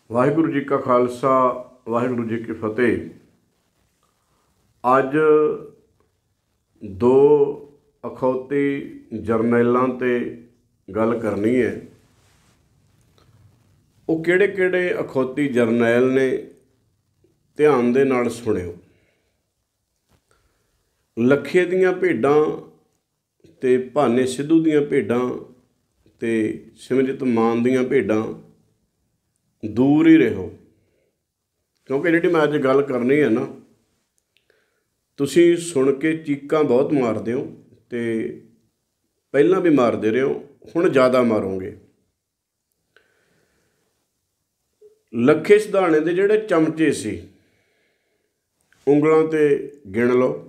ਵਾਹਿਗੁਰੂ ਜੀ ਕਾ ਖਾਲਸਾ ਵਾਹਿਗੁਰੂ ਜੀ ਕੀ ਫਤਿਹ। ਅੱਜ ਦੋ ਅਖੌਤੀ ਜਰਨੈਲਾਂ ਤੇ ਗੱਲ ਕਰਨੀ ਹੈ। ਉਹ ਕਿਹੜੇ ਕਿਹੜੇ ਅਖੌਤੀ ਜਰਨੈਲ ਨੇ, ਧਿਆਨ ਦੇ ਨਾਲ ਸੁਣਿਓ। ਲੱਖੇ ਦੀਆਂ ਭੇਡਾਂ ਤੇ ਭਾਨੇ ਸਿੱਧੂ ਦੀਆਂ ਭੇਡਾਂ ਤੇ ਸਿਮਰਜੀਤ ਮਾਨ ਦੀਆਂ ਭੇਡਾਂ ਦੂਰ ਹੀ ਰਹੋ, ਕਿਉਂਕਿ ਜਿਹੜੀ ਮੈਂ ਅੱਜ ਗੱਲ ਕਰਨੀ ਹੈ ਨਾ, ਤੁਸੀਂ ਸੁਣ ਕੇ ਚੀਕਾਂ ਬਹੁਤ ਮਾਰਦੇ ਹੋ ਅਤੇ ਪਹਿਲਾਂ ਵੀ ਮਾਰਦੇ ਰਹੇ ਹੋ, ਹੁਣ ਜ਼ਿਆਦਾ ਮਾਰੋਗੇ। ਲੱਖੇ ਸਿਧਾਣੇ ਦੇ ਜਿਹੜੇ ਚਮਚੇ ਸੀ, ਉਂਗਲਾਂ 'ਤੇ ਗਿਣ ਲਓ।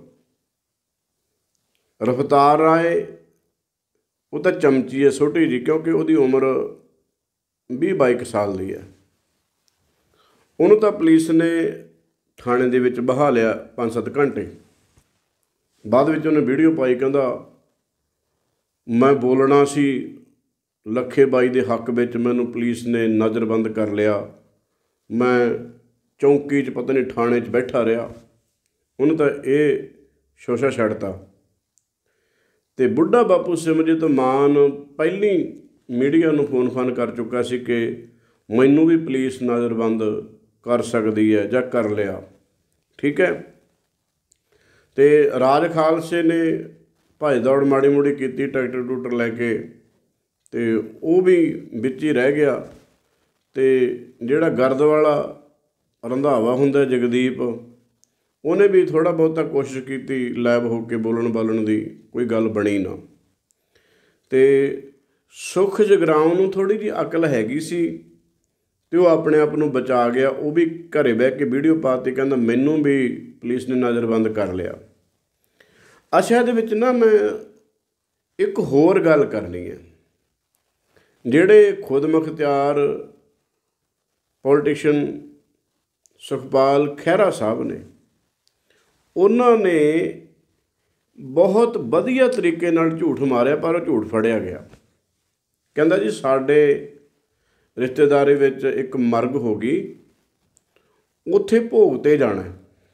ਰਫਤਾਰ ਰਾਏ ਉਹ ਤਾਂ ਚਮਚੀ ਹੈ ਛੋਟੀ ਜਿਹੀ, ਕਿਉਂਕਿ ਉਹਦੀ ਉਮਰ 20-22 ਸਾਲ ਦੀ ਹੈ। ਉਹਨੂੰ ਤਾਂ ਪੁਲਿਸ ਨੇ ਥਾਣੇ ਦੇ ਵਿੱਚ ਬਹਾ ਲਿਆ 5-7 ਘੰਟੇ। ਬਾਅਦ ਵਿੱਚ ਉਹਨੇ ਵੀਡੀਓ ਪਾਈ, ਕਹਿੰਦਾ ਮੈਂ ਬੋਲਣਾ ਸੀ ਲੱਖੇ ਬਾਈ ਦੇ ਹੱਕ ਵਿੱਚ, ਮੈਨੂੰ ਪੁਲਿਸ ਨੇ ਨਜ਼ਰਬੰਦ ਕਰ ਲਿਆ, ਮੈਂ ਚੌਂਕੀ 'ਚ ਪਤਾ ਨਹੀਂ ਥਾਣੇ 'ਚ ਬੈਠਾ ਰਿਹਾ। ਉਹਨੂੰ ਤਾਂ ਇਹ ਸ਼ੋਸ਼ਾ ਛੱਡਤਾ। ਅਤੇ ਬੁੱਢਾ ਬਾਪੂ ਸਿਮਰਜੀਤ ਮਾਨ ਪਹਿਲੀ ਮੀਡੀਆ ਨੂੰ ਫੋਨ ਕਰ ਚੁੱਕਾ ਸੀ ਕਿ ਮੈਨੂੰ ਵੀ ਪੁਲਿਸ ਨਜ਼ਰਬੰਦ ਕਰ ਸਕਦੀ ਹੈ ਜਾਂ ਕਰ ਲਿਆ, ਠੀਕ ਹੈ। ਅਤੇ ਰਾਜ ਖਾਲਸੇ ਨੇ ਭੱਜ ਦੌੜ ਮਾੜੀ ਮੋੜੀ ਕੀਤੀ ਟਰੈਕਟਰ ਟੂਟਰ ਲੈ ਕੇ, ਅਤੇ ਉਹ ਵੀ ਵਿੱਚ ਹੀ ਰਹਿ ਗਿਆ। ਅਤੇ ਜਿਹੜਾ ਗਰਦ ਵਾਲਾ ਰੰਧਾਵਾ ਹੁੰਦਾ ਜਗਦੀਪ, ਉਹਨੇ ਵੀ ਥੋੜ੍ਹਾ ਬਹੁਤਾ ਕੋਸ਼ਿਸ਼ ਕੀਤੀ ਲੈਬ ਹੋ ਕੇ ਬੋਲਣ ਦੀ, ਕੋਈ ਗੱਲ ਬਣੀ ਨਾ। ਅਤੇ ਸੁਖ ਜਗਰਾਉਂ ਨੂੰ ਥੋੜ੍ਹੀ ਜਿਹੀ ਅਕਲ ਹੈਗੀ ਸੀ ਅਤੇ ਉਹ ਆਪਣੇ ਆਪ ਨੂੰ ਬਚਾ ਗਿਆ। ਉਹ ਵੀ ਘਰੇ ਬਹਿ ਕੇ ਵੀਡੀਓ ਪਾ ਦਿੱਤੀ, ਕਹਿੰਦਾ ਮੈਨੂੰ ਵੀ ਪੁਲਿਸ ਨੇ ਨਜ਼ਰਬੰਦ ਕਰ ਲਿਆ। ਅੱਛਾ, ਇਹਦੇ ਵਿੱਚ ਨਾ ਮੈਂ ਇੱਕ ਹੋਰ ਗੱਲ ਕਰਨੀ ਹੈ। ਜਿਹੜੇ ਖੁਦ ਮੁਖਤਿਆਰ ਪੋਲੀਟੀਸ਼ਨ ਸੁਖਪਾਲ ਖਹਿਰਾ ਸਾਹਿਬ ਨੇ, ਉਹਨਾਂ ਨੇ ਬਹੁਤ ਵਧੀਆ ਤਰੀਕੇ ਨਾਲ ਝੂਠ ਮਾਰਿਆ, ਪਰ ਉਹ ਝੂਠ ਫੜਿਆ ਗਿਆ। ਕਹਿੰਦਾ ਜੀ ਸਾਡੇ ਰਿਸ਼ਤੇਦਾਰੀ ਵਿੱਚ ਇੱਕ ਮਰਗ ਹੋ ਗਈ, ਉੱਥੇ ਭੋਗ 'ਤੇ ਜਾਣਾ,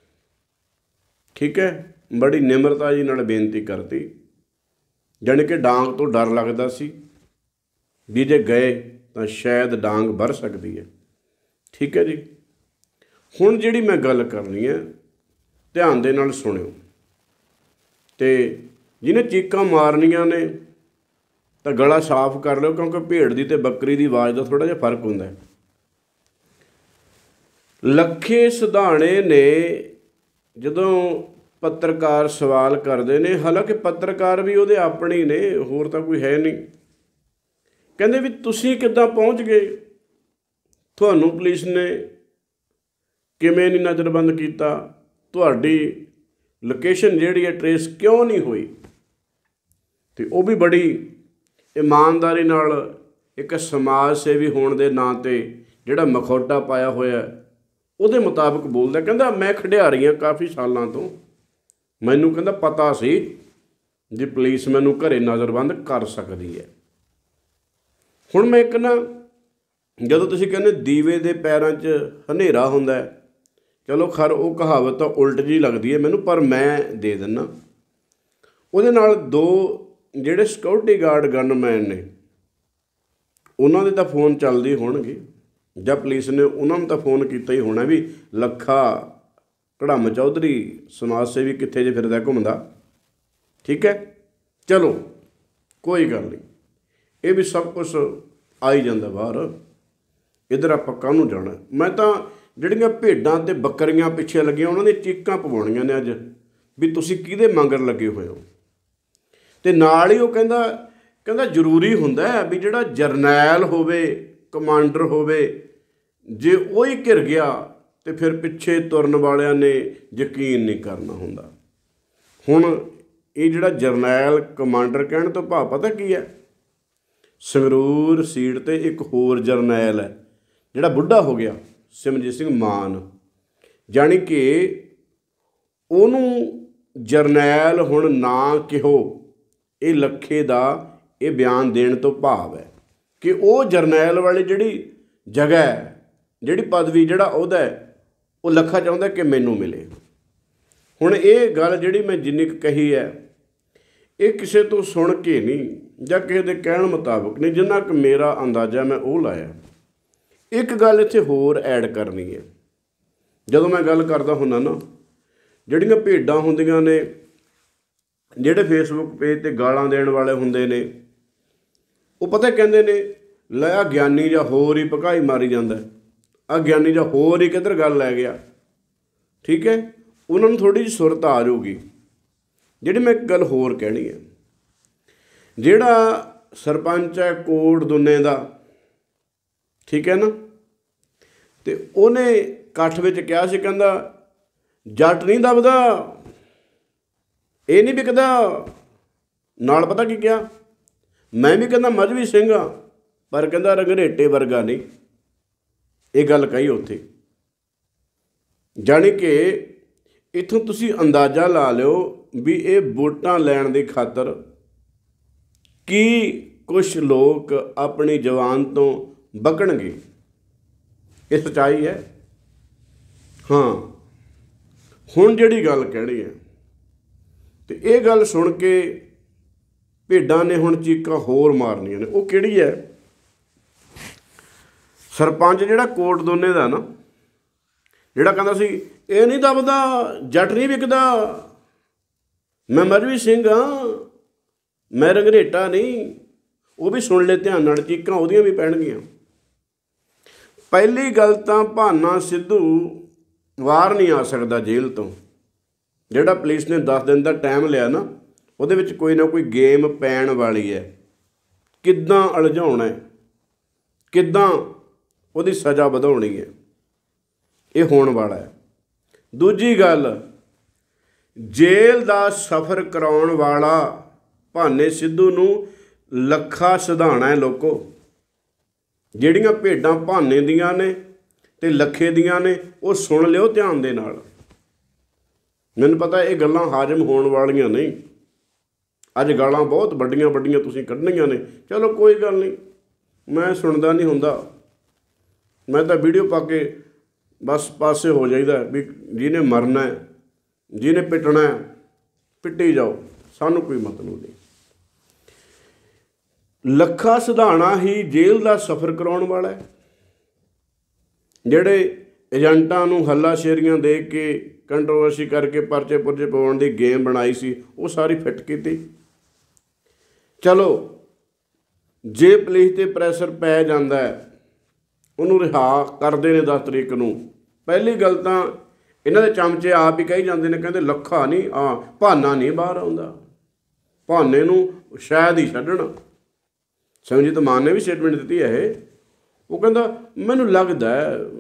ਠੀਕ ਹੈ। ਬੜੀ ਨਿਮਰਤਾ ਜੀ ਨਾਲ ਬੇਨਤੀ ਕਰਤੀ, ਜਾਣੀ ਕਿ ਡਾਂਗ ਤੋਂ ਡਰ ਲੱਗਦਾ ਸੀ ਵੀ ਜੇ ਗਏ ਤਾਂ ਸ਼ਾਇਦ ਡਾਂਗ ਵਰ ਸਕਦੀ ਹੈ, ਠੀਕ ਹੈ ਜੀ। ਹੁਣ ਜਿਹੜੀ ਮੈਂ ਗੱਲ ਕਰਨੀ ਹੈ, ਧਿਆਨ ਦੇ ਨਾਲ ਸੁਣਿਓ। ਅਤੇ ਜਿਹਨੇ ਚੀਕਾਂ ਮਾਰਨੀਆਂ ਨੇ ਤਾਂ ਗਲਾ ਸਾਫ਼ ਕਰ ਲਿਓ, ਕਿਉਂਕਿ ਭੇਡ ਦੀ ਅਤੇ ਬੱਕਰੀ ਦੀ ਆਵਾਜ਼ ਦਾ ਥੋੜ੍ਹਾ ਜਿਹਾ ਫਰਕ ਹੁੰਦਾ। ਲੱਖੇ ਸਿਧਾਣੇ ਨੇ ਜਦੋਂ ਪੱਤਰਕਾਰ ਸਵਾਲ ਕਰਦੇ ਨੇ, ਹਾਲਾਂਕਿ ਪੱਤਰਕਾਰ ਵੀ ਉਹਦੇ ਆਪਣੇ ਹੀ ਨੇ, ਹੋਰ ਤਾਂ ਕੋਈ ਹੈ ਨਹੀਂ, ਕਹਿੰਦੇ ਵੀ ਤੁਸੀਂ ਕਿੱਦਾਂ ਪਹੁੰਚ ਗਏ, ਤੁਹਾਨੂੰ ਪੁਲਿਸ ਨੇ ਕਿਵੇਂ ਨਹੀਂ ਨਜ਼ਰਬੰਦ ਕੀਤਾ, ਤੁਹਾਡੀ ਲੋਕੇਸ਼ਨ ਜਿਹੜੀ ਹੈ ਟਰੇਸ ਕਿਉਂ ਨਹੀਂ ਹੋਈ। ਅਤੇ ਉਹ ਵੀ ਬੜੀ ਇਮਾਨਦਾਰੀ ਨਾਲ ਇੱਕ ਸਮਾਜ ਸੇਵੀ ਹੋਣ ਦੇ ਨਾਂ 'ਤੇ ਜਿਹੜਾ ਮਖੌਟਾ ਪਾਇਆ ਹੋਇਆ ਉਹਦੇ ਮੁਤਾਬਕ ਬੋਲਦਾ। ਕਹਿੰਦਾ ਮੈਂ ਖਿਡਾਰੀ ਹਾਂ ਕਾਫੀ ਸਾਲਾਂ ਤੋਂ, ਮੈਨੂੰ ਕਹਿੰਦਾ ਪਤਾ ਸੀ ਜੇ ਪੁਲਿਸ ਮੈਨੂੰ ਘਰੇ ਨਜ਼ਰਬੰਦ ਕਰ ਸਕਦੀ ਹੈ। ਹੁਣ ਮੈਂ ਇੱਕ ਨਾ, ਜਦੋਂ ਤੁਸੀਂ ਕਹਿੰਦੇ ਦੀਵੇ ਦੇ ਪੈਰਾਂ 'ਚ ਹਨੇਰਾ ਹੁੰਦਾ, ਚਲੋ ਖੈਰ ਉਹ ਕਹਾਵਤ ਤਾਂ ਉਲਟ ਜਿਹੀ ਲੱਗਦੀ ਹੈ ਮੈਨੂੰ, ਪਰ ਮੈਂ ਦੇ ਦਿੰਦਾ। ਉਹਦੇ ਨਾਲ ਦੋ ਜਿਹੜੇ ਸਿਕਿਉਰਿਟੀ ਗਾਰਡ ਗਨਮੈਨ ਨੇ, ਉਹਨਾਂ ਦੇ ਤਾਂ ਫੋਨ ਚੱਲਦੇ ਹੋਣਗੇ, ਜਾਂ ਪੁਲਿਸ ਨੇ ਉਹਨਾਂ ਨੂੰ ਤਾਂ ਫੋਨ ਕੀਤਾ ਹੀ ਹੋਣਾ ਵੀ ਲੱਖਾ ਘੜਮ ਚੌਧਰੀ ਸਮਾਜ ਸੇਵੀ ਕਿੱਥੇ ਜੇ ਫਿਰਦਾ ਘੁੰਮਦਾ, ਠੀਕ ਹੈ। ਚਲੋ ਕੋਈ ਗੱਲ ਨਹੀਂ, ਇਹ ਵੀ ਸਭ ਕੁਛ ਆ ਹੀ ਜਾਂਦਾ ਬਾਹਰ, ਇੱਧਰ ਆਪਾਂ ਕਾਹਨੂੰ ਜਾਣਾ। ਮੈਂ ਤਾਂ ਜਿਹੜੀਆਂ ਭੇਡਾਂ ਅਤੇ ਬੱਕਰੀਆਂ ਪਿੱਛੇ ਲੱਗੀਆਂ, ਉਹਨਾਂ ਦੀਆਂ ਚੀਕਾਂ ਪਵਾਉਣੀਆਂ ਨੇ ਅੱਜ ਵੀ ਤੁਸੀਂ ਕਿਹਦੇ ਮਗਰ ਲੱਗੇ ਹੋਏ ਹੋ। ਅਤੇ ਨਾਲ ਹੀ ਉਹ ਕਹਿੰਦਾ ਜ਼ਰੂਰੀ ਹੁੰਦਾ ਵੀ ਜਿਹੜਾ ਜਰਨੈਲ ਹੋਵੇ, ਕਮਾਂਡਰ ਹੋਵੇ, ਜੇ ਉਹ ਹੀ ਘਿਰ ਗਿਆ ਅਤੇ ਫਿਰ ਪਿੱਛੇ ਤੁਰਨ ਵਾਲਿਆਂ ਨੇ ਯਕੀਨ ਨਹੀਂ ਕਰਨਾ ਹੁੰਦਾ। ਹੁਣ ਇਹ ਜਿਹੜਾ ਜਰਨੈਲ ਕਮਾਂਡਰ ਕਹਿਣ ਤੋਂ ਭਾਵ ਪਤਾ ਕੀ ਹੈ, ਸੰਗਰੂਰ ਸੀਟ 'ਤੇ ਇੱਕ ਹੋਰ ਜਰਨੈਲ ਹੈ ਜਿਹੜਾ ਬੁੱਢਾ ਹੋ ਗਿਆ, ਸਿਮਰਜੀਤ ਸਿੰਘ ਮਾਨ, ਜਾਣੀ ਕਿ ਉਹਨੂੰ ਜਰਨੈਲ ਹੁਣ ਨਾ ਕਿਹੋ। ਇਹ ਲੱਖੇ ਦਾ ਇਹ ਬਿਆਨ ਦੇਣ ਤੋਂ ਭਾਵ ਹੈ ਕਿ ਉਹ ਜਰਨੈਲ ਵਾਲੀ ਜਿਹੜੀ ਜਗ੍ਹਾ ਹੈ ਜਿਹੜੀ ਪਦਵੀ, ਜਿਹੜਾ ਅਹੁਦਾ ਹੈ, ਉਹ ਲੱਖਾ ਚਾਹੁੰਦਾ ਕਿ ਮੈਨੂੰ ਮਿਲੇ। ਹੁਣ ਇਹ ਗੱਲ ਜਿਹੜੀ ਮੈਂ ਜਿੰਨੀ ਕੁ ਕਹੀ ਹੈ, ਇਹ ਕਿਸੇ ਤੋਂ ਸੁਣ ਕੇ ਨਹੀਂ ਜਾਂ ਕਿਸੇ ਦੇ ਕਹਿਣ ਮੁਤਾਬਕ ਨਹੀਂ, ਜਿੰਨਾ ਕੁ ਮੇਰਾ ਅੰਦਾਜ਼ਾ ਮੈਂ ਉਹ ਲਾਇਆ। ਇੱਕ ਗੱਲ ਇੱਥੇ ਹੋਰ ਐਡ ਕਰਨੀ ਹੈ। ਜਦੋਂ ਮੈਂ ਗੱਲ ਕਰਦਾ ਹੁੰਦਾ ਨਾ, ਜਿਹੜੀਆਂ ਭੇਡਾਂ ਹੁੰਦੀਆਂ ਨੇ, ਜਿਹੜੇ ਫੇਸਬੁੱਕ ਪੇਜ 'ਤੇ ਗਾਲਾਂ ਦੇਣ ਵਾਲੇ ਹੁੰਦੇ ਨੇ, ਉਹ ਪਤਾ ਕਹਿੰਦੇ ਨੇ, ਲੈ ਆ ਗਿਆਨੀ ਜਾਂ ਹੋਰ ਹੀ ਭਕਾਈ ਮਾਰੀ ਜਾਂਦਾ, ਆ ਗਿਆਨੀ ਜਾਂ ਹੋਰ ਹੀ ਕਿੱਧਰ ਗੱਲ ਲੈ ਗਿਆ। ਠੀਕ ਹੈ, ਉਹਨਾਂ ਨੂੰ ਥੋੜ੍ਹੀ ਜਿਹੀ ਸੁਰਤ ਆ ਜਾਊਗੀ। ਜਿਹੜੀ ਮੈਂ ਇੱਕ ਗੱਲ ਹੋਰ ਕਹਿਣੀ ਹੈ, ਜਿਹੜਾ ਸਰਪੰਚ ਹੈ ਕੋਟ ਦੁੰਨੇ ਦਾ, ਠੀਕ ਹੈ ਨਾ, ਅਤੇ ਉਹਨੇ ਇਕੱਠ ਵਿੱਚ ਕਿਹਾ ਸੀ, ਕਹਿੰਦਾ ਜੱਟ ਨਹੀਂ ਦਬਦਾ, ਇਹ ਨਹੀਂ ਵਿਕਦਾ। ਨਾਲ ਪਤਾ ਕੀ ਕਿਹਾ, ਮੈਂ ਵੀ ਕਹਿੰਦਾ ਮਜ਼੍ਹਬੀ ਸਿੰਘ ਹਾਂ, ਪਰ ਕਹਿੰਦਾ ਰੰਘਰੇਟੇ ਵਰਗਾ ਨਹੀਂ। ਇਹ ਗੱਲ ਕਹੀ ਉੱਥੇ। ਜਾਣੀ ਕਿ ਇੱਥੋਂ ਤੁਸੀਂ ਅੰਦਾਜ਼ਾ ਲਾ ਲਿਓ ਵੀ ਇਹ ਵੋਟਾਂ ਲੈਣ ਦੀ ਖਾਤਰ ਕੀ ਕੁਛ ਲੋਕ ਆਪਣੀ ਜ਼ੁਬਾਨ ਤੋਂ ਬਕਣਗੇ। ਇਹ ਸੱਚਾਈ ਹੈ। ਹਾਂ, ਹੁਣ ਜਿਹੜੀ ਗੱਲ ਕਹਿਣੀ ਹੈ, ਅਤੇ ਇਹ ਗੱਲ ਸੁਣ ਕੇ ਭੇਡਾਂ ਨੇ ਹੁਣ ਚੀਕਾਂ ਹੋਰ ਮਾਰਨੀਆਂ ਨੇ। ਉਹ ਕਿਹੜੀ ਹੈ? ਸਰਪੰਚ ਜਿਹੜਾ ਕੋਟ ਦੋਨੇ ਦਾ ਨਾ, ਜਿਹੜਾ ਕਹਿੰਦਾ ਸੀ ਇਹ ਨਹੀਂ ਦਬਦਾ, ਜੱਟ ਨਹੀਂ ਵਿਕਦਾ, ਮੈਂ ਮਜ਼੍ਹਬੀ ਸਿੰਘ ਹਾਂ, ਮੈਂ ਰੰਘਰੇਟਾ ਨਹੀਂ। ਉਹ ਵੀ ਸੁਣ ਲੈ ਧਿਆਨ ਨਾਲ, ਚੀਕਾਂ ਉਹਦੀਆਂ ਵੀ ਪੈਣਗੀਆਂ। ਪਹਿਲੀ ਗੱਲ ਤਾਂ ਭਾਨਾ ਸਿੱਧੂ ਬਾਹਰ ਨਹੀਂ ਆ ਸਕਦਾ ਜੇਲ੍ਹ ਤੋਂ। ਜਿਹੜਾ ਪੁਲਿਸ ਨੇ 10 ਦਿਨ ਦਾ ਟਾਈਮ ਲਿਆ ਨਾ, ਉਹਦੇ ਵਿੱਚ ਕੋਈ ਨਾ ਕੋਈ ਗੇਮ ਪੈਣ ਵਾਲੀ ਹੈ। ਕਿੱਦਾਂ ਉਲਝਾਉਣਾ ਹੈ, ਕਿੱਦਾਂ ਉਹਦੀ ਸਜ਼ਾ ਵਧਾਉਣੀ ਹੈ, ਇਹ ਹੋਣ ਵਾਲਾ ਹੈ। ਦੂਜੀ ਗੱਲ, ਜੇਲ੍ਹ ਦਾ ਸਫ਼ਰ ਕਰਾਉਣ ਵਾਲਾ ਭਾਨੇ ਸਿੱਧੂ ਨੂੰ ਲੱਖਾ ਸਿਧਾਣਾ ਹੈ। ਲੋਕੋ, ਜਿਹੜੀਆਂ ਭੇਡਾਂ ਭਾਨੇ ਦੀਆਂ ਨੇ ਅਤੇ ਲੱਖੇ ਦੀਆਂ ਨੇ, ਉਹ ਸੁਣ ਲਿਓ ਧਿਆਨ ਦੇ ਨਾਲ। ਮੈਨੂੰ ਪਤਾ ਇਹ ਗੱਲਾਂ ਹਾਜ਼ਮ ਹੋਣ ਵਾਲੀਆਂ ਨਹੀਂ। ਅੱਜ ਗਾਲਾਂ ਬਹੁਤ ਵੱਡੀਆਂ ਵੱਡੀਆਂ ਤੁਸੀਂ ਕੱਢਣੀਆਂ ਨੇ। ਚਲੋ ਕੋਈ ਗੱਲ ਨਹੀਂ, ਮੈਂ ਸੁਣਦਾ ਨਹੀਂ ਹੁੰਦਾ, ਮੈਂ ਤਾਂ ਵੀਡੀਓ ਪਾ ਕੇ ਬਸ ਪਾਸੇ ਹੋ ਜਾਈਦਾ ਵੀ ਜਿਹਨੇ ਮਰਨਾ, ਜਿਹਨੇ ਪਿੱਟਣਾ ਪਿੱਟੀ ਜਾਓ, ਸਾਨੂੰ ਕੋਈ ਮਤਲਬ ਨਹੀਂ। ਲੱਖਾ ਸਿਧਾਣਾ ਹੀ ਜੇਲ੍ਹ ਦਾ ਸਫ਼ਰ ਕਰਾਉਣ ਵਾਲਾ ਹੈ। ਜਿਹੜੇ ਏਜੰਟਾਂ ਨੂੰ ਹੱਲਾਸ਼ੇਰੀਆਂ ਦੇ ਕੇ, ਕੰਟਰੋਵਰਸੀ ਕਰਕੇ ਪਰਚੇ ਪੁਰਚੇ ਪਵਾਉਣ ਦੀ ਗੇਮ ਬਣਾਈ ਸੀ, ਉਹ ਸਾਰੀ ਫਿੱਟ ਕੀਤੀ। ਚਲੋ, ਜੇ ਪੁਲਿਸ 'ਤੇ ਪ੍ਰੈਸ਼ਰ ਪੈ ਜਾਂਦਾ ਹੈ, ਉਹਨੂੰ ਰਿਹਾ ਕਰਦੇ ਨੇ 10 ਤਰੀਕ ਨੂੰ। ਪਹਿਲੀ ਗੱਲ ਤਾਂ ਇਹਨਾਂ ਦੇ ਚਮਚੇ ਆਪ ਹੀ ਕਹੀ ਜਾਂਦੇ ਨੇ, ਕਹਿੰਦੇ ਲੱਖਾ ਨਹੀਂ, ਭਾਨਾ ਨਹੀਂ ਬਾਹਰ ਆਉਂਦਾ, ਭਾਨੇ ਨੂੰ ਸ਼ਾਇਦ ਹੀ ਛੱਡਣ। ਸਿਮਰਜੀਤ ਮਾਨ ਨੇ ਵੀ ਸਟੇਟਮੈਂਟ ਦਿੱਤੀ ਹੈ ਇਹ। ਉਹ ਕਹਿੰਦਾ ਮੈਨੂੰ ਲੱਗਦਾ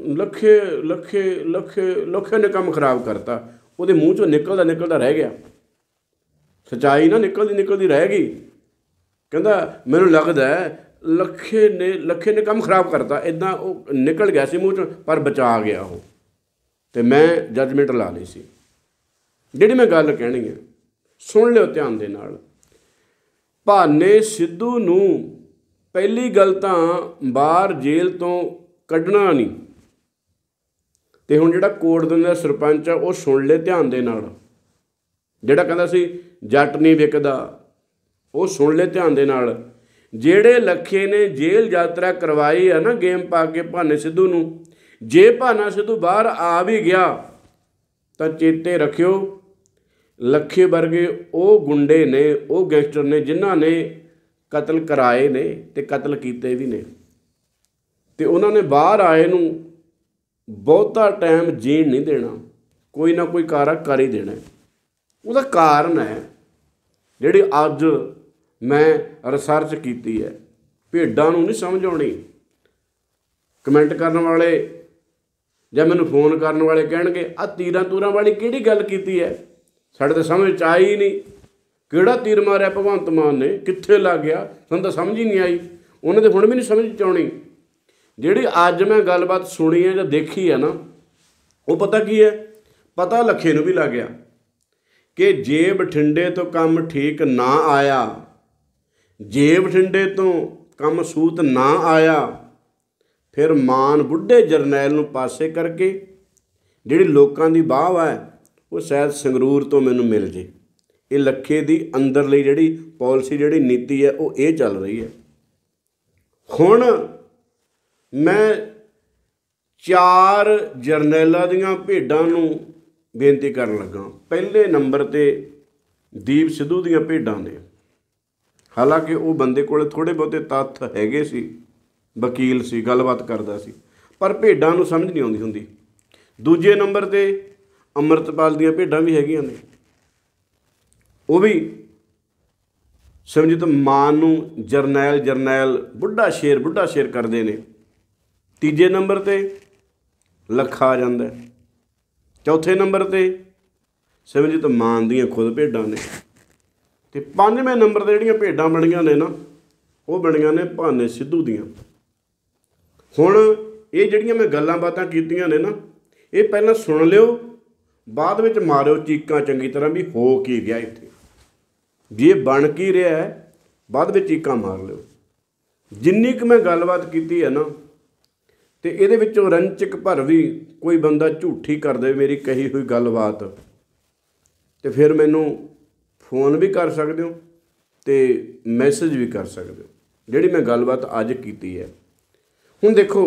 ਲੱਖੇ ਨੇ ਕੰਮ ਖਰਾਬ ਕਰਤਾ। ਉਹਦੇ ਮੂੰਹ 'ਚੋਂ ਨਿਕਲਦਾ ਰਹਿ ਗਿਆ, ਸੱਚਾਈ ਨਾ ਨਿਕਲਦੀ ਰਹਿ ਗਈ। ਕਹਿੰਦਾ ਮੈਨੂੰ ਲੱਗਦਾ ਲੱਖੇ ਨੇ ਕੰਮ ਖਰਾਬ ਕਰਤਾ, ਇੱਦਾਂ ਉਹ ਨਿਕਲ ਗਿਆ ਸੀ ਮੂੰਹ 'ਚੋਂ, ਪਰ ਬਚਾ ਗਿਆ ਉਹ, ਅਤੇ ਮੈਂ ਜੱਜਮੈਂਟ ਲਾ ਲਈ ਸੀ। ਜਿਹੜੀ ਮੈਂ ਗੱਲ ਕਹਿਣੀ ਹੈ, ਸੁਣ ਲਿਓ ਧਿਆਨ ਦੇ ਨਾਲ। ਭਾਨੇ ਸਿੱਧੂ ਨੂੰ ਪਹਿਲੀ ਗੱਲ ਤਾਂ ਬਾਹਰ ਜੇਲ੍ਹ ਤੋਂ ਕੱਢਣਾ ਨਹੀਂ। ਅਤੇ ਹੁਣ ਜਿਹੜਾ ਕੋਟ ਦੁੰਨੇ ਦਾ ਸਰਪੰਚ ਆ, ਉਹ ਸੁਣ ਲੈ ਧਿਆਨ ਦੇ ਨਾਲ। ਜਿਹੜਾ ਕਹਿੰਦਾ ਸੀ ਜੱਟ ਨਹੀਂ ਵਿਕਦਾ, ਉਹ ਸੁਣ ਲੈ ਧਿਆਨ ਦੇ ਨਾਲ। ਜਿਹੜੇ ਲੱਖੇ ਨੇ ਜੇਲ੍ਹ ਯਾਤਰਾ ਕਰਵਾਈ ਆ ਨਾ ਗੇਮ ਪਾ ਕੇ ਭਾਨੇ ਸਿੱਧੂ ਨੂੰ, ਜੇ ਭਾਨਾ ਸਿੱਧੂ ਬਾਹਰ ਆ ਵੀ ਗਿਆ ਤਾਂ ਚੇਤੇ ਰੱਖਿਓ, ਲੱਖੇ ਵਰਗੇ ਉਹ ਗੁੰਡੇ ਨੇ, ਉਹ ਗੈਂਗਸਟਰ ਨੇ, ਜਿਨ੍ਹਾਂ ਨੇ ਕਤਲ ਕਰਾਏ ਨੇ ਅਤੇ ਕਤਲ ਕੀਤੇ ਵੀ ਨੇ, ਅਤੇ ਉਹਨਾਂ ਨੇ ਬਾਹਰ ਆਏ ਨੂੰ ਬਹੁਤਾ ਟਾਈਮ ਜੀਣ ਨਹੀਂ ਦੇਣਾ, ਕੋਈ ਨਾ ਕੋਈ ਕਾਰਾ ਕਰ ਹੀ ਦੇਣਾ। ਉਹਦਾ ਕਾਰਨ ਹੈ ਜਿਹੜੀ ਅੱਜ ਮੈਂ ਰਿਸਰਚ ਕੀਤੀ ਹੈ। ਭੇਡਾਂ ਨੂੰ ਨਹੀਂ ਸਮਝ ਆਉਣੀ। ਕਮੈਂਟ ਕਰਨ ਵਾਲੇ ਜਾਂ ਮੈਨੂੰ ਫੋਨ ਕਰਨ ਵਾਲੇ ਕਹਿਣਗੇ ਆਹ ਤੀਰਾਂ ਤੂਰਾਂ ਵਾਲੀ ਕਿਹੜੀ ਗੱਲ ਕੀਤੀ ਹੈ, ਸਾਡੇ ਤਾਂ ਸਮਝ 'ਚ ਆਈ ਨਹੀਂ। ਕਿਹੜਾ ਤੀਰ ਮਾਰਿਆ ਭਗਵੰਤ ਮਾਨ ਨੇ, ਕਿੱਥੇ ਲੱਗ ਗਿਆ, ਸਾਨੂੰ ਤਾਂ ਸਮਝ ਹੀ ਨਹੀਂ ਆਈ। ਉਹਨਾਂ ਦੇ ਹੁਣ ਵੀ ਨਹੀਂ ਸਮਝ 'ਚ ਆਉਣੀ। ਜਿਹੜੀ ਅੱਜ ਮੈਂ ਗੱਲਬਾਤ ਸੁਣੀ ਹੈ ਜਾਂ ਦੇਖੀ ਹੈ ਨਾ, ਉਹ ਪਤਾ ਕੀ ਹੈ, ਪਤਾ ਲੱਖੇ ਨੂੰ ਵੀ ਲੱਗ ਗਿਆ ਕਿ ਜੇ ਬਠਿੰਡੇ ਤੋਂ ਕੰਮ ਠੀਕ ਨਾ ਆਇਆ, ਜੇ ਬਠਿੰਡੇ ਤੋਂ ਕੰਮ ਸੂਤ ਨਾ ਆਇਆ, ਫਿਰ ਮਾਨ ਬੁੱਢੇ ਜਰਨੈਲ ਨੂੰ ਪਾਸੇ ਕਰਕੇ ਜਿਹੜੀ ਲੋਕਾਂ ਦੀ ਵਾਹ ਹੈ ਉਹ ਸ਼ਾਇਦ ਸੰਗਰੂਰ ਤੋਂ ਮੈਨੂੰ ਮਿਲ ਜੇ। ਇਹ ਲੱਖੇ ਦੀ ਅੰਦਰਲੀ ਜਿਹੜੀ ਪਾਲਿਸੀ, ਜਿਹੜੀ ਨੀਤੀ ਹੈ, ਉਹ ਇਹ ਚੱਲ ਰਹੀ ਹੈ। ਹੁਣ ਮੈਂ 4 ਜਰਨੈਲਾਂ ਦੀਆਂ ਭੇਡਾਂ ਨੂੰ ਬੇਨਤੀ ਕਰਨ ਲੱਗਾ। ਪਹਿਲੇ ਨੰਬਰ 'ਤੇ ਦੀਪ ਸਿੱਧੂ ਦੀਆਂ ਭੇਡਾਂ ਨੇ। ਹਾਲਾਂਕਿ ਉਹ ਬੰਦੇ ਕੋਲ ਥੋੜ੍ਹੇ ਬਹੁਤੇ ਤੱਥ ਹੈਗੇ ਸੀ, ਵਕੀਲ ਸੀ, ਗੱਲਬਾਤ ਕਰਦਾ ਸੀ, ਪਰ ਭੇਡਾਂ ਨੂੰ ਸਮਝ ਨਹੀਂ ਆਉਂਦੀ ਹੁੰਦੀ। ਦੂਜੇ ਨੰਬਰ 'ਤੇ ਅੰਮ੍ਰਿਤਪਾਲ ਦੀਆਂ ਭੇਡਾਂ ਵੀ ਹੈਗੀਆਂ ਨੇ, ਉਹ ਵੀ ਸਿਮਰਜੀਤ ਮਾਨ ਨੂੰ ਜਰਨੈਲ ਬੁੱਢਾ ਸ਼ੇਰ ਕਰਦੇ ਨੇ। ਤੀਜੇ ਨੰਬਰ 'ਤੇ ਲੱਖਾ ਆ ਜਾਂਦਾ। ਚੌਥੇ ਨੰਬਰ 'ਤੇ ਸਿਮਰਜੀਤ ਮਾਨ ਦੀਆਂ ਖੁਦ ਭੇਡਾਂ ਨੇ। ਅਤੇ 5ਵੇਂ ਨੰਬਰ 'ਤੇ ਜਿਹੜੀਆਂ ਭੇਡਾਂ ਬਣੀਆਂ ਨੇ ਨਾ, ਉਹ ਬਣੀਆਂ ਨੇ ਭਾਨੇ ਸਿੱਧੂ ਦੀਆਂ। ਹੁਣ ਇਹ ਜਿਹੜੀਆਂ ਮੈਂ ਗੱਲਾਂ ਬਾਤਾਂ ਕੀਤੀਆਂ ਨੇ ਨਾ, ਇਹ ਪਹਿਲਾਂ ਸੁਣ ਲਿਓ, ਬਾਅਦ ਵਿੱਚ ਮਾਰਿਓ ਚੀਕਾਂ ਚੰਗੀ ਤਰ੍ਹਾਂ ਵੀ ਹੋ ਕੀ ਗਿਆ ਇੱਥੇ, ਜੇ ਬਣ ਕੀ ਰਿਹਾ ਹੈ, ਬਾਅਦ ਵਿੱਚ ਚੀਕਾਂ ਮਾਰ ਲਿਓ। ਜਿੰਨੀ ਕੁ ਮੈਂ ਗੱਲਬਾਤ ਕੀਤੀ ਹੈ ਨਾ, ਅਤੇ ਇਹਦੇ ਵਿੱਚੋਂ ਰੰਚਕ ਭਰ ਵੀ ਕੋਈ ਬੰਦਾ ਝੂਠੀ ਕਰ ਦੇਵੇ ਮੇਰੀ ਕਹੀ ਹੋਈ ਗੱਲਬਾਤ, ਅਤੇ ਫਿਰ ਮੈਨੂੰ ਫੋਨ ਵੀ ਕਰ ਸਕਦੇ ਹੋ ਅਤੇ ਮੈਸੇਜ ਵੀ ਕਰ ਸਕਦੇ ਹੋ, ਜਿਹੜੀ ਮੈਂ ਗੱਲਬਾਤ ਅੱਜ ਕੀਤੀ ਹੈ। ਹੁਣ ਦੇਖੋ,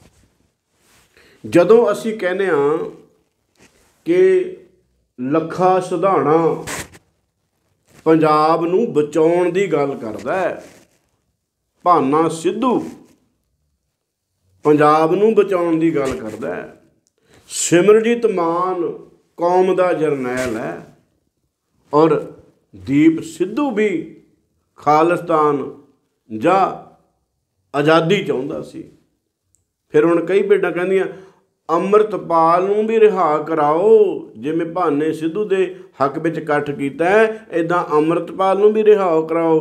ਜਦੋਂ ਅਸੀਂ ਕਹਿੰਦੇ ਹਾਂ ਕਿ ਲੱਖਾ ਸਿਧਾਣਾ ਪੰਜਾਬ ਨੂੰ ਬਚਾਉਣ ਦੀ ਗੱਲ ਕਰਦਾ ਹੈ, ਭਾਨਾ ਸਿੱਧੂ ਪੰਜਾਬ ਨੂੰ ਬਚਾਉਣ ਦੀ ਗੱਲ ਕਰਦਾ ਹੈ, ਸਿਮਰਜੀਤ ਮਾਨ ਕੌਮ ਦਾ ਜਰਨੈਲ ਹੈ, ਔਰ ਦੀਪ ਸਿੱਧੂ ਵੀ ਖਾਲਿਸਤਾਨ ਜਾਂ ਆਜ਼ਾਦੀ ਚਾਹੁੰਦਾ ਸੀ। ਫਿਰ ਹੁਣ ਕਈ ਭੇਡਾਂ ਕਹਿੰਦੀਆਂ ਅੰਮ੍ਰਿਤਪਾਲ ਨੂੰ ਵੀ ਰਿਹਾ ਕਰਾਓ, ਜਿਵੇਂ ਭਾਨੇ ਸਿੱਧੂ ਦੇ ਹੱਕ ਵਿੱਚ ਇਕੱਠ ਕੀਤਾ ਹੈ, ਇੱਦਾਂ ਅੰਮ੍ਰਿਤਪਾਲ ਨੂੰ ਵੀ ਰਿਹਾ ਕਰਾਓ।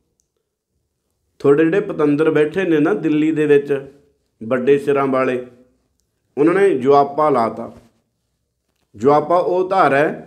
ਤੁਹਾਡੇ ਜਿਹੜੇ ਪਤੰਦਰ ਬੈਠੇ ਨੇ ਨਾ ਦਿੱਲੀ ਦੇ ਵਿੱਚ, ਵੱਡੇ ਸਿਰਾਂ ਵਾਲੇ, ਉਹਨਾਂ ਨੇ ਜੁਆਪਾ ਲਾਤਾ। ਜੁਆਪਾ ਉਹ ਧਾਰ ਹੈ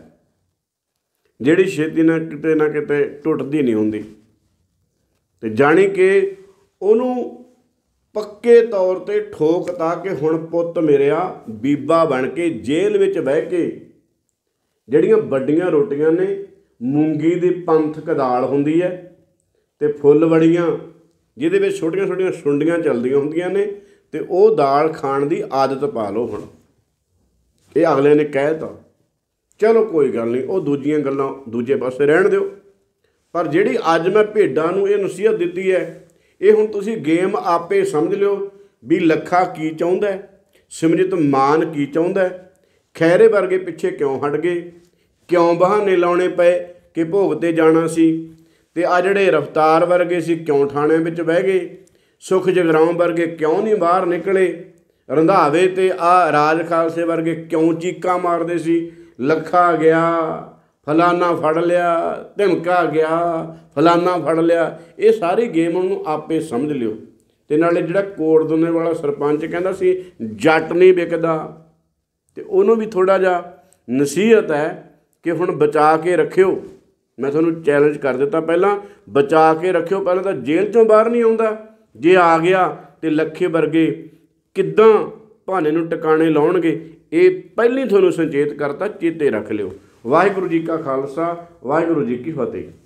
ਜਿਹੜੀ ਛੇਤੀ ਨਾ ਕਿਤੇ ਟੁੱਟਦੀ ਨਹੀਂ ਹੁੰਦੀ, ਅਤੇ ਜਾਣੀ ਕਿ ਉਹਨੂੰ ਪੱਕੇ ਤੌਰ 'ਤੇ ਠੋਕਤਾ ਕਿ ਹੁਣ ਪੁੱਤ ਮੇਰਿਆ ਬੀਬਾ ਬਣ ਕੇ ਜੇਲ੍ਹ ਵਿੱਚ ਬਹਿ ਕੇ ਜਿਹੜੀਆਂ ਵੱਡੀਆਂ ਰੋਟੀਆਂ ਨੇ, ਮੂੰਗੀ ਦੀ ਪੰਥਕ ਦਾਲ ਹੁੰਦੀ ਹੈ ਅਤੇ ਫੁੱਲਵੜੀਆਂ ਜਿਹਦੇ ਵਿੱਚ ਛੋਟੀਆਂ ਛੋਟੀਆਂ ਸੁੰਡੀਆਂ ਚੱਲਦੀਆਂ ਹੁੰਦੀਆਂ ਨੇ, ਅਤੇ ਉਹ ਦਾਲ ਖਾਣ ਦੀ ਆਦਤ ਪਾ ਲਓ। ਹੁਣ ਇਹ ਅਗਲੇ ਨੇ ਕਹਿ ਤਾ, ਚਲੋ ਕੋਈ ਗੱਲ ਨਹੀਂ, ਉਹ ਦੂਜੀਆਂ ਗੱਲਾਂ ਦੂਜੇ ਪਾਸੇ ਰਹਿਣ ਦਿਓ। ਪਰ ਜਿਹੜੀ ਅੱਜ ਮੈਂ ਭੇਡਾਂ ਨੂੰ ਇਹ ਨਸੀਹਤ ਦਿੱਤੀ ਹੈ, ਇਹ ਹੁਣ ਤੁਸੀਂ ਗੇਮ ਆਪੇ ਸਮਝ ਲਿਓ ਵੀ ਲੱਖਾ ਕੀ ਚਾਹੁੰਦਾ, ਸਿਮਰਜੀਤ ਮਾਨ ਕੀ ਚਾਹੁੰਦਾ, ਖੈਰੇ ਵਰਗੇ ਪਿੱਛੇ ਕਿਉਂ ਹਟ ਗਏ, ਕਿਉਂ ਬਹਾਨੇ ਲਾਉਣੇ ਪਏ ਕਿ ਭੋਗ 'ਤੇ ਜਾਣਾ ਸੀ, ਅਤੇ ਆ ਜਿਹੜੇ ਰਫਤਾਰ ਵਰਗੇ ਸੀ ਕਿਉਂ ਥਾਣਿਆਂ ਵਿੱਚ ਬਹਿ ਗਏ, ਸੁਖ ਜਗਰਾਉਂ ਵਰਗੇ ਕਿਉਂ ਨਹੀਂ ਬਾਹਰ ਨਿਕਲੇ, ਰੰਧਾਵੇ ਅਤੇ ਆ ਰਾਜ ਖਾਲਸੇ ਵਰਗੇ ਕਿਉਂ ਚੀਕਾਂ ਮਾਰਦੇ ਸੀ, ਲੱਖਾ ਗਿਆ ਫਲਾਨਾ ਫੜ ਲਿਆ, ਧਮਕਾ ਗਿਆ ਫਲਾਨਾ ਫੜ ਲਿਆ। ਇਹ ਸਾਰੀ ਗੇਮ ਉਹਨੂੰ ਆਪੇ ਸਮਝ ਲਿਓ। ਅਤੇ ਨਾਲੇ ਜਿਹੜਾ ਕੋਟਦੁਨੇ ਵਾਲਾ ਸਰਪੰਚ ਕਹਿੰਦਾ ਸੀ ਜੱਟ ਨਹੀਂ ਵਿਕਦਾ, ਅਤੇ ਉਹਨੂੰ ਵੀ ਥੋੜ੍ਹਾ ਜਿਹਾ ਨਸੀਹਤ ਹੈ ਕਿ ਹੁਣ ਬਚਾ ਕੇ ਰੱਖਿਓ। ਮੈਂ ਤੁਹਾਨੂੰ ਚੈਲੰਜ ਕਰ ਦਿੱਤਾ ਪਹਿਲਾਂ, ਬਚਾ ਕੇ ਰੱਖਿਓ। ਪਹਿਲਾਂ ਤਾਂ ਜੇਲ੍ਹ 'ਚੋਂ ਬਾਹਰ ਨਹੀਂ ਆਉਂਦਾ, ਜੇ ਆ ਗਿਆ ਤਾਂ ਲੱਖੇ ਵਰਗੇ ਕਿੱਦਾਂ ਭਾਨੇ ਨੂੰ ਟਿਕਾਣੇ ਲਾਉਣਗੇ, ਇਹ ਪਹਿਲਾਂ ਤੁਹਾਨੂੰ ਸੰਚੇਤ ਕਰਤਾ, ਚੇਤੇ ਰੱਖ ਲਿਓ। ਵਾਹਿਗੁਰੂ ਜੀ ਕਾ ਖਾਲਸਾ, ਵਾਹਿਗੁਰੂ ਜੀ ਕੀ ਫਤਿਹ।